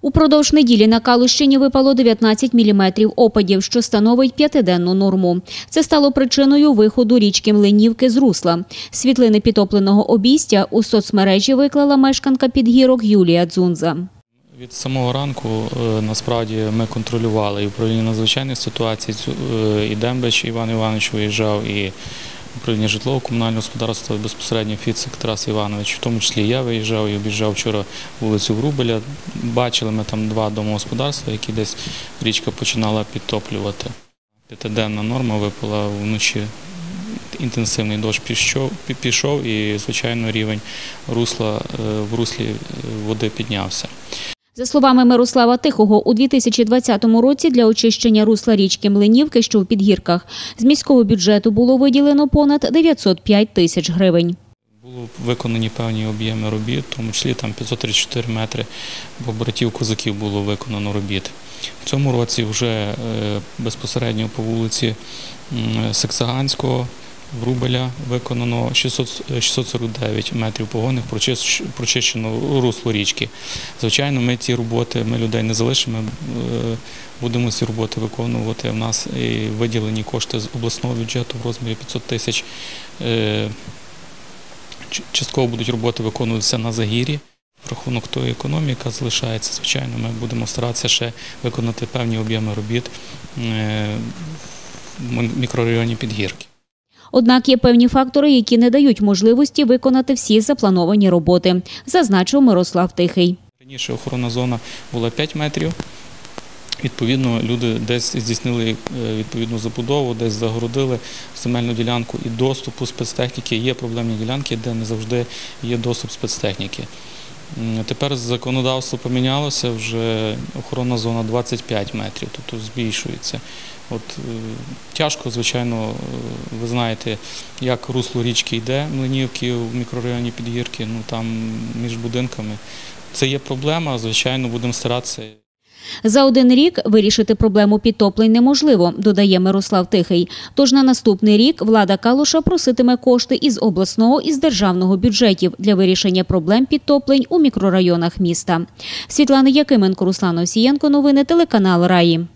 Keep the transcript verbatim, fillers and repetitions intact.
Упродовж неділі на Калущині випало дев'ятнадцять міліметрів опадів, що становить п'ятиденну норму. Це стало причиною виходу річки Млинівки з русла. Світлини підтопленого обійстя у соцмережі виклала мешканка Підгірок Юлія Дзунза. Від самого ранку, насправді, ми контролювали і управління надзвичайних ситуацій, і Дембич Іван Іванович виїжджав, і управління житлово-комунального господарства, безпосередньо Фіцик Тарас Іванович, в тому числі я виїжджав і об'їжджав вчора вулицю Врубеля. Бачили ми там два домогосподарства, які десь річка починала підтоплювати. П'ятиденна норма випала вночі. Інтенсивний дощ пішов і, звичайно, рівень русла, в руслі води піднявся. За словами Мирослава Тихого, у дві тисячі двадцятому році для очищення русла річки Млинівки, що в Підгірках, з міського бюджету було виділено понад дев'ятсот п'ять тисяч гривень. Було виконані певні об'єми робіт, в тому числі там п'ятсот тридцять чотири метри братів Козаків було виконано робіт. В цьому році вже безпосередньо по вулиці Саксаганського, Врубеля виконано шістсот сорок дев'ять метрів погонних прочищено русло річки. Звичайно, ми ці роботи, ми людей не залишимо, ми будемо ці роботи виконувати. У нас виділені кошти з обласного бюджету в розмірі п'ятсот тисяч. Частково будуть роботи виконуватися на Загір'ї. В рахунок тої економії, яка залишається, звичайно, ми будемо старатися ще виконати певні об'єми робіт в мікрорайоні Підгірки. Однак є певні фактори, які не дають можливості виконати всі заплановані роботи, зазначив Мирослав Тихий. Раніше охоронна зона була п'ять метрів. Відповідно, люди десь здійснили відповідну забудову, десь загородили земельну ділянку і доступу спецтехніки. Є проблемні ділянки, де не завжди є доступ спецтехніки. Тепер законодавство помінялося, вже охоронна зона двадцять п'ять метрів, тобто збільшується. От, тяжко, звичайно, ви знаєте, як русло річки йде, Млинівки в мікрорайоні Підгірки, ну там між будинками. Це є проблема, звичайно, будемо старатися. За один рік вирішити проблему підтоплень неможливо, додає Мирослав Тихий. Тож на наступний рік влада Калуша проситиме кошти із обласного і з державного бюджетів для вирішення проблем підтоплень у мікрорайонах міста. Світлана Якименко, Руслан Овсієнко. Новини телеканал Раї.